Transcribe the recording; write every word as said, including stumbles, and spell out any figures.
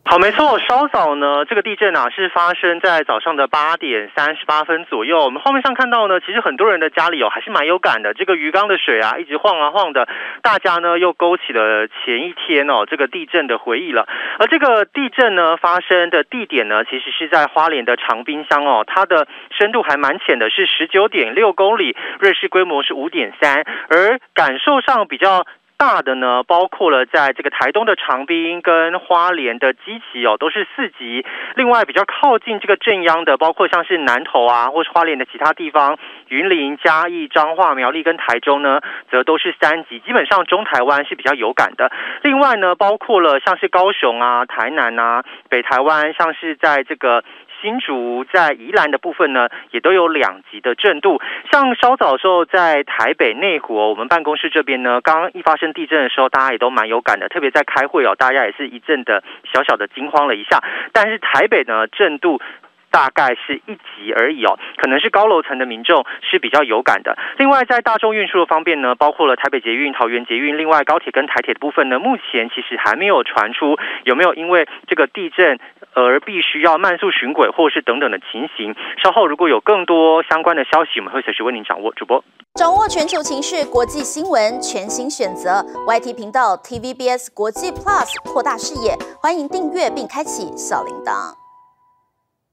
好，没错，稍早呢，这个地震啊是发生在早上的八点三十八分左右。我们画面上看到呢，其实很多人的家里哦还是蛮有感的。这个鱼缸的水啊一直晃啊晃的，大家呢又勾起了前一天哦这个地震的回忆了。而这个地震呢发生的地点呢，其实是在花莲的长滨乡哦，它的深度还蛮浅的，是十九点六公里，瑞士规模是五点三，而感受上比较大的呢，包括了在这个台东的长滨跟花莲的基期哦，都是四级。另外比较靠近这个震央的，包括像是南投啊，或是花莲的其他地方，云林、嘉义、彰化、苗栗跟台中呢，则都是三级。基本上中台湾是比较有感的。另外呢，包括了像是高雄啊、台南啊、北台湾，像是在这个新竹在宜兰的部分呢，也都有两级的震度。像稍早的时候，在台北内湖、哦，我们办公室这边呢，刚刚一发生地震的时候，大家也都蛮有感的，特别在开会哦，大家也是一阵的小小的惊慌了一下。但是台北呢，震度大概是一级而已哦，可能是高楼层的民众是比较有感的。另外，在大众运输的方面呢，包括了台北捷运、桃园捷运，另外高铁跟台铁的部分呢，目前其实还没有传出有没有因为这个地震而必须要慢速巡轨或是等等的情形。稍后如果有更多相关的消息，我们会随时为您掌握。主播掌握全球情势、国际新闻，全新选择 Y T 频道 T V B S 国际 Plus， 扩大视野。欢迎订阅并开启小铃铛。